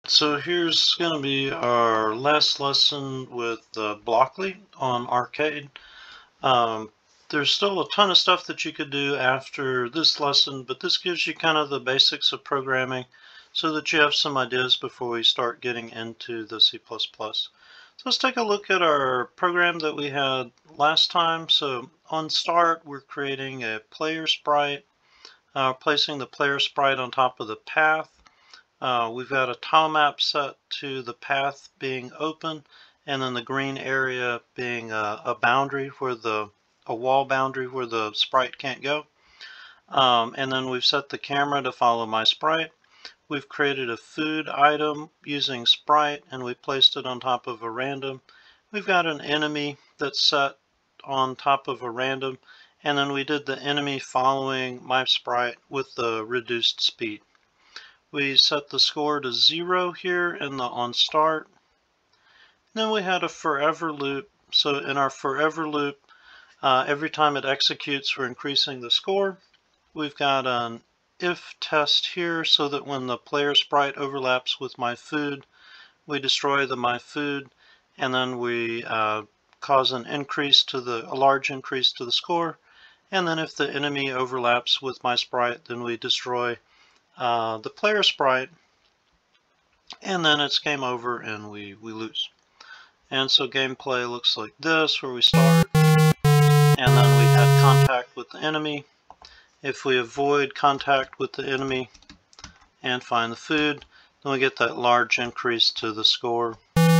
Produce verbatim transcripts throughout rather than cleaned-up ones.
So here's going to be our last lesson with uh, Blockly on Arcade. Um, there's still a ton of stuff that you could do after this lesson, but this gives you kind of the basics of programming so that you have some ideas before we start getting into the C plus plus. So let's take a look at our program that we had last time. So on start, we're creating a player sprite, uh, placing the player sprite on top of the path. Uh, we've got a tile map set to the path being open, and then the green area being a, a boundary where the a wall boundary where the sprite can't go. Um, and then we've set the camera to follow my sprite. We've created a food item using sprite, and we placed it on top of a random. We've got an enemy that's set on top of a random, and then we did the enemy following my sprite with the reduced speed. We set the score to zero here in the on start. Then we had a forever loop. So in our forever loop, uh, every time it executes, we're increasing the score. We've got an if test here so that when the player sprite overlaps with my food, we destroy the my food, and then we uh, cause an increase to the a large increase to the score. And then if the enemy overlaps with my sprite, then we destroy Uh, the player sprite, and then it's game over and we, we lose. And so gameplay looks like this, where we start, and then we had contact with the enemy. If we avoid contact with the enemy and find the food, then we get that large increase to the score.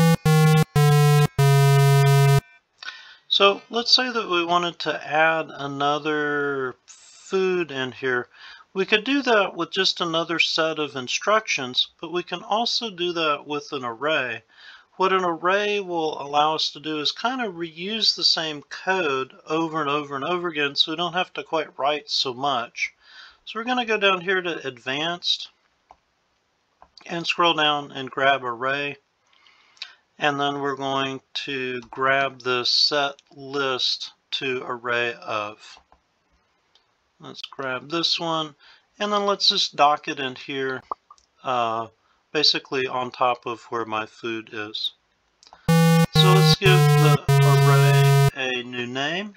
So let's say that we wanted to add another food in here. We could do that with just another set of instructions, but we can also do that with an array. What an array will allow us to do is kind of reuse the same code over and over and over again, so we don't have to quite write so much. So we're going to go down here to Advanced and scroll down and grab Array. And then we're going to grab the set list to array of. Let's grab this one, and then let's just dock it in here, uh, basically on top of where my food is. So let's give the array a new name.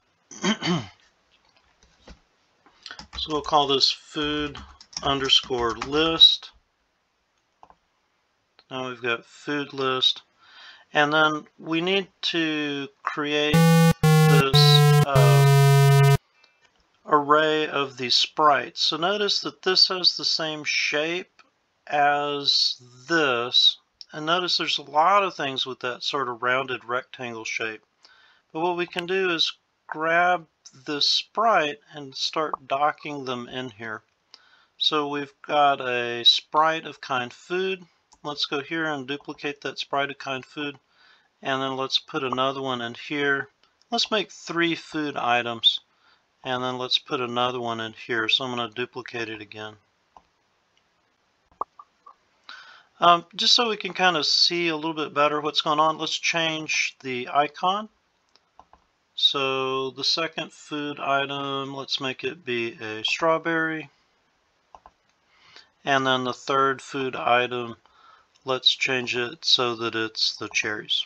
So we'll call this food underscore list. Now we've got food list. And then we need to create this uh, array of these sprites. So notice that this has the same shape as this. And notice there's a lot of things with that sort of rounded rectangle shape. But what we can do is grab this sprite and start docking them in here. So we've got a sprite of kind food. Let's go here and duplicate that sprite of kind food, and then let's put another one in here. Let's make three food items, and then let's put another one in here. So I'm going to duplicate it again. Um, just so we can kind of see a little bit better what's going on, let's change the icon. So the second food item, let's make it be a strawberry. And then the third food item, let's change it so that it's the cherries.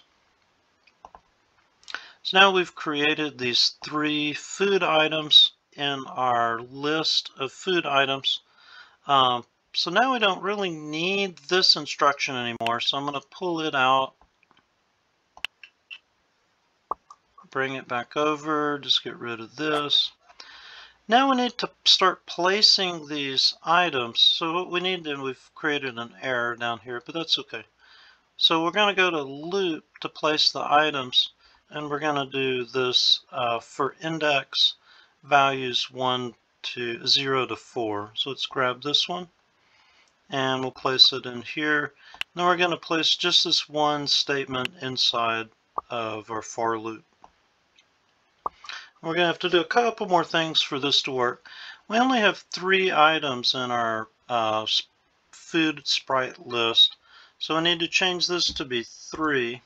So now we've created these three food items in our list of food items. Um, so now we don't really need this instruction anymore. So I'm going to pull it out, bring it back over, just get rid of this. Now we need to start placing these items. So what we need, and we've created an error down here, but that's okay. So we're going to go to loop to place the items, and we're going to do this uh, for index values one to zero to four. So let's grab this one, and we'll place it in here. Then we're going to place just this one statement inside of our for loop. We're going to have to do a couple more things for this to work. We only have three items in our uh, food sprite list, so we need to change this to be three.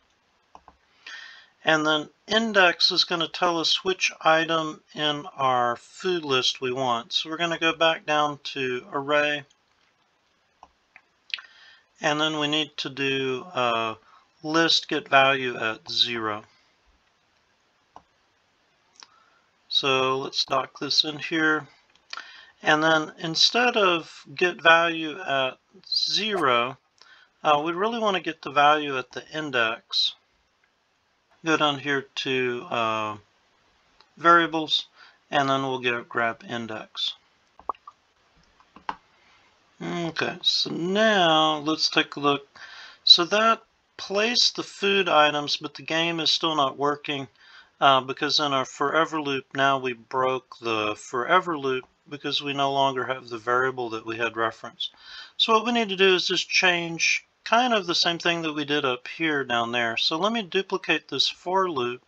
And then index is going to tell us which item in our food list we want. So we're going to go back down to array, And then we need to do uh, list get value at zero. So let's dock this in here. And then instead of get value at zero, uh, we really want to get the value at the index. Go down here to uh, variables, and then we'll get grab index. Okay, so now let's take a look. So that placed the food items, but the game is still not working uh, because in our forever loop now we broke the forever loop because we no longer have the variable that we had referenced. So what we need to do is just change kind of the same thing that we did up here down there. So let me duplicate this for loop.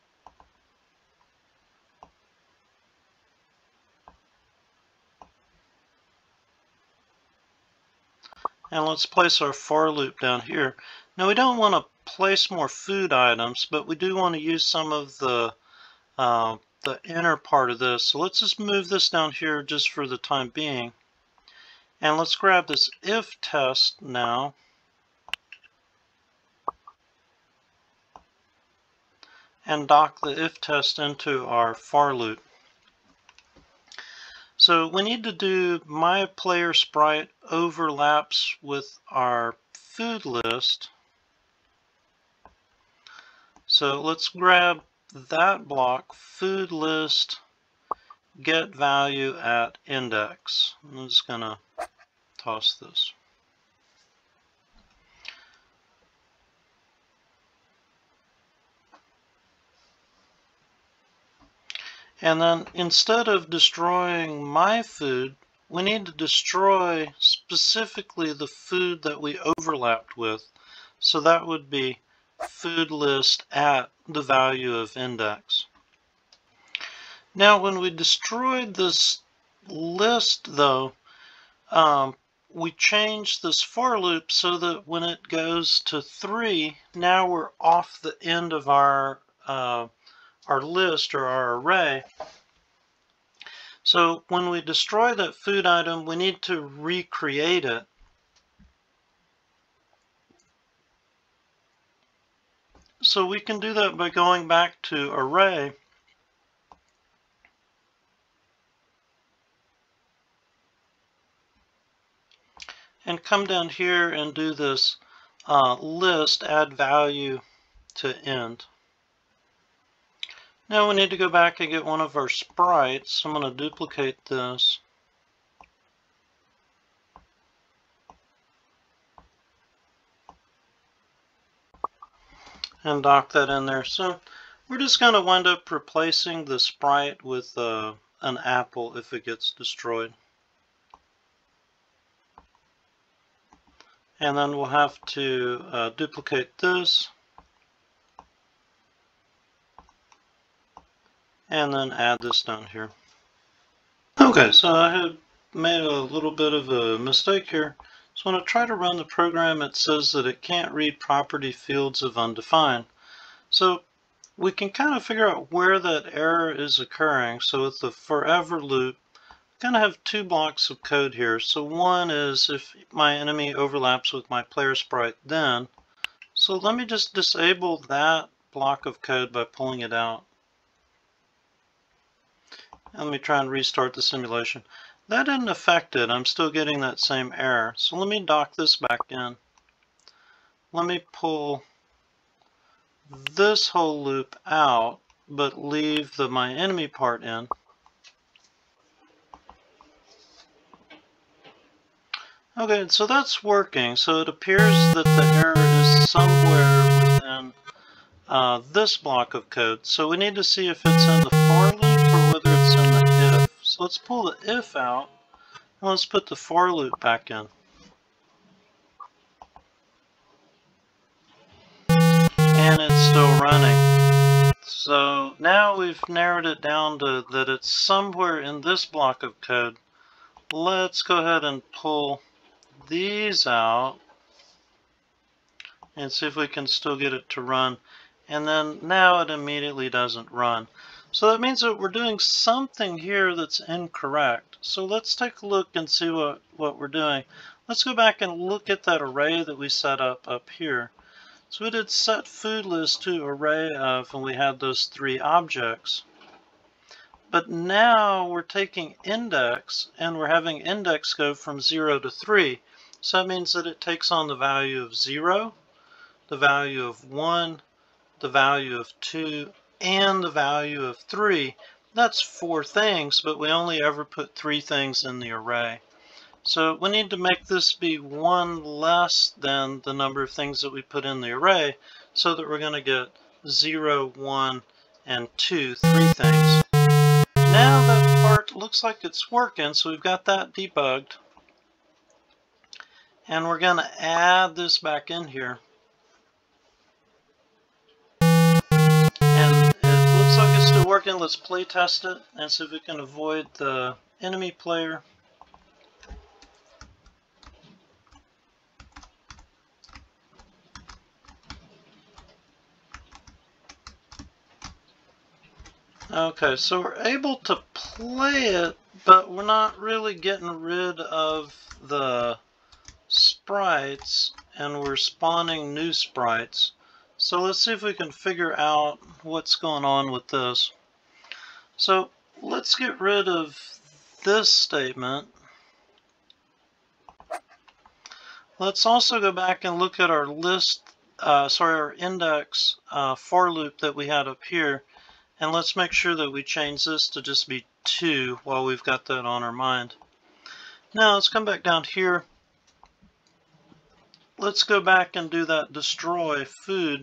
And let's place our for loop down here. Now we don't want to place more food items, but we do want to use some of the uh, the inner part of this. So let's just move this down here just for the time being. And let's grab this if test now. And dock the if test into our for loop. So we need to do my player sprite overlaps with our food list. So let's grab that block, food list, get value at index. I'm just going to toss this. And then instead of destroying my food, we need to destroy specifically the food that we overlapped with. So that would be food list at the value of index. Now when we destroyed this list though, um, we changed this for loop so that when it goes to three, now we're off the end of our uh, our list or our array. So when we destroy that food item, we need to recreate it. So we can do that by going back to array and come down here and do this uh, list add value to end. Now we need to go back and get one of our sprites. I'm going to duplicate this. And dock that in there. So we're just going to wind up replacing the sprite with uh, an apple if it gets destroyed. And then we'll have to uh, duplicate this. And then add this down here. Okay, so I had made a little bit of a mistake here. So when I try to run the program, it says that it can't read property fields of undefined. So we can kind of figure out where that error is occurring. So with the forever loop, I kind of have two blocks of code here. So one is if my enemy overlaps with my player sprite then. So let me just disable that block of code by pulling it out. And let me try and restart the simulation. That didn't affect it. I'm still getting that same error. So let me dock this back in. Let me pull this whole loop out, but leave the my enemy part in. Okay, so that's working. So it appears that the error is somewhere within uh, this block of code. So we need to see if it's in the for loop or whether it's in the if. So let's pull the if out, and let's put the for loop back in. And it's still running. So now we've narrowed it down to that it's somewhere in this block of code. Let's go ahead and pull these out and see if we can still get it to run. And then now it immediately doesn't run. So that means that we're doing something here that's incorrect. So let's take a look and see what, what we're doing. let's go back and look at that array that we set up up here. So we did set food list to array of, and we had those three objects. But now we're taking index, and we're having index go from zero to three. So that means that it takes on the value of zero, the value of one, the value of two, and the value of three. That's four things, but we only ever put three things in the array. So we need to make this be one less than the number of things that we put in the array, so that we're going to get zero, one, and two, three things. Now that part looks like it's working, so we've got that debugged. And we're going to add this back in here. And it looks like it's still working. Let's play test it and see if we can avoid the enemy player. Okay, so we're able to play it, but we're not really getting rid of the sprites, and we're spawning new sprites. So let's see if we can figure out what's going on with this. So let's get rid of this statement. Let's also go back and look at our list, uh, sorry, our index uh, for loop that we had up here. And let's make sure that we change this to just be two while we've got that on our mind. Now let's come back down here. Let's go back and do that destroy food.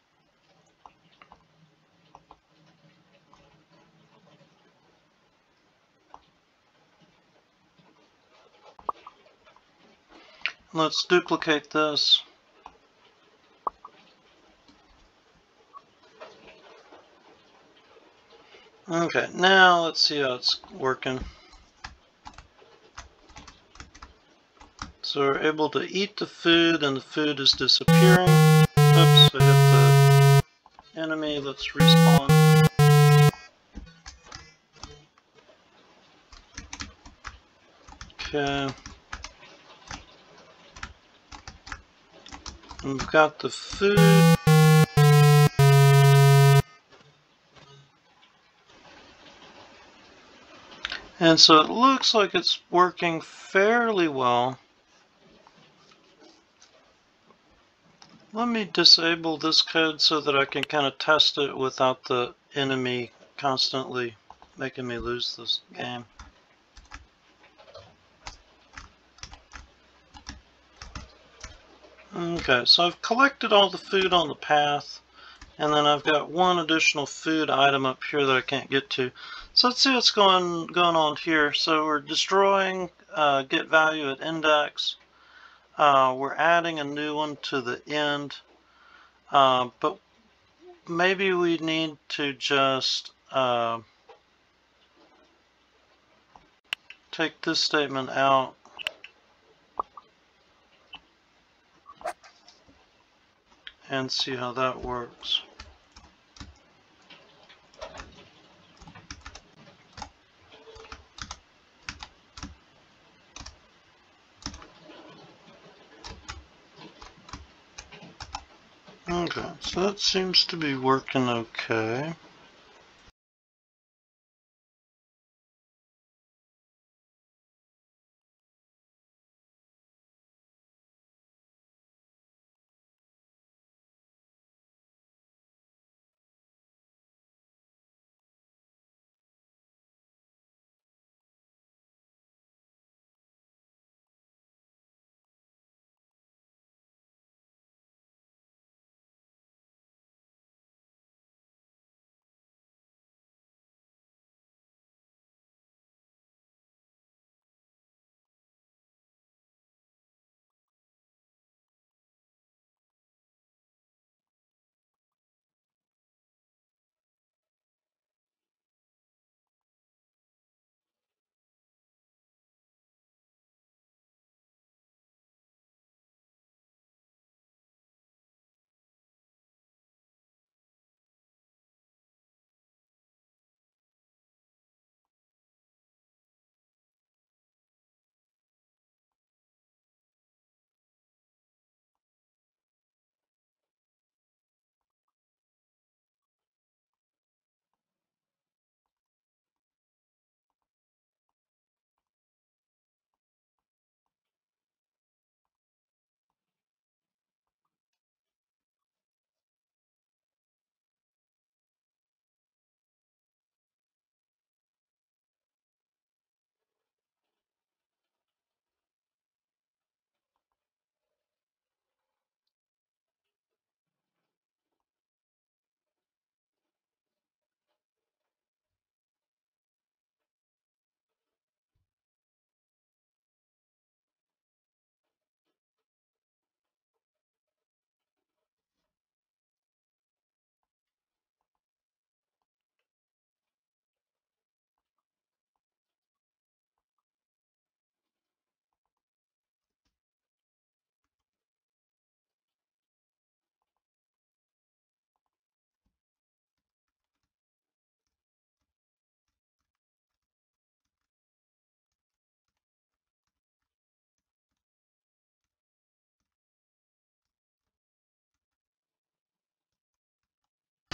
Let's duplicate this. Okay, now let's see how it's working. So we're able to eat the food, and the food is disappearing. Oops, I hit the enemy. Let's respawn. Okay. And we've got the food. And so it looks like it's working fairly well. Let me disable this code so that I can kind of test it without the enemy constantly making me lose this game. Okay, so I've collected all the food on the path, and then I've got one additional food item up here that I can't get to. So let's see what's going going on here. So we're destroying uh, get value at index. Uh, we're adding a new one to the end, uh, but maybe we need to just uh, take this statement out and see how that works. Okay, so that seems to be working okay.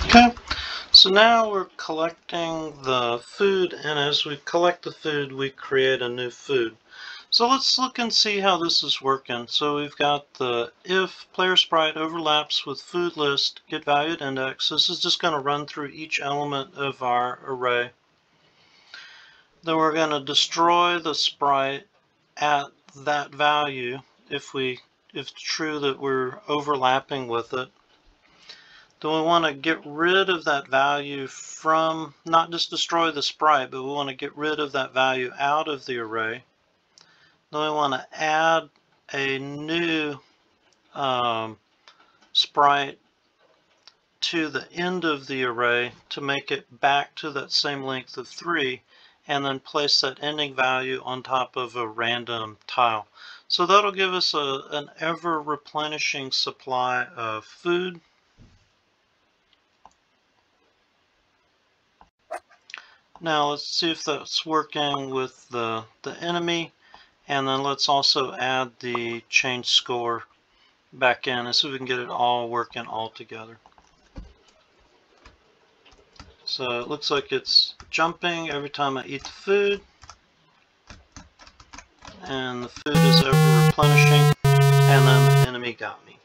Okay, so now we're collecting the food, and as we collect the food, we create a new food. So let's look and see how this is working. So we've got the if player sprite overlaps with food list, get value at index. This is just going to run through each element of our array. Then we're going to destroy the sprite at that value if we if it's true that we're overlapping with it. Then we want to get rid of that value from, not just destroy the sprite, but we want to get rid of that value out of the array. Then we want to add a new um, sprite to the end of the array to make it back to that same length of three, and then place that ending value on top of a random tile. So that'll give us a, an ever replenishing supply of food. Now let's see if that's working with the, the enemy, and then let's also add the change score back in and see if we can get it all working all together. So it looks like it's jumping every time I eat the food, and the food is ever replenishing, and then the enemy got me.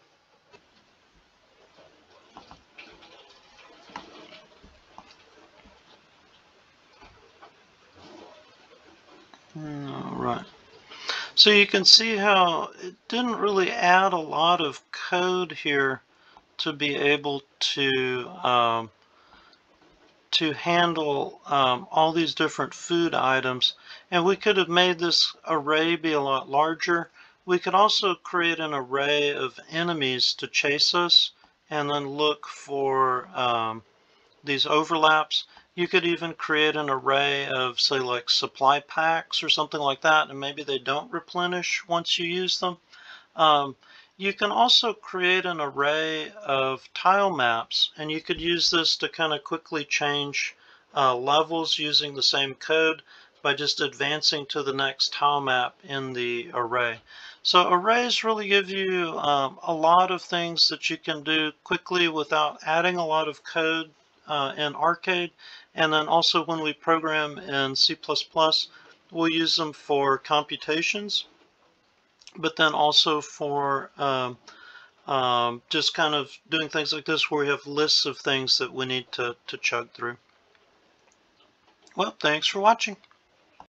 Alright, so you can see how it didn't really add a lot of code here to be able to um, to handle um, all these different food items, and we could have made this array be a lot larger. We could also create an array of enemies to chase us and then look for um, these overlaps. You could even create an array of, say, like supply packs or something like that, and maybe they don't replenish once you use them. Um, you can also create an array of tile maps, and you could use this to kind of quickly change uh, levels using the same code by just advancing to the next tile map in the array. So arrays really give you um, a lot of things that you can do quickly without adding a lot of code uh, in Arcade. And then also when we program in C plus plus, we'll use them for computations, but then also for um, um, just kind of doing things like this where we have lists of things that we need to, to chug through. Well, thanks for watching.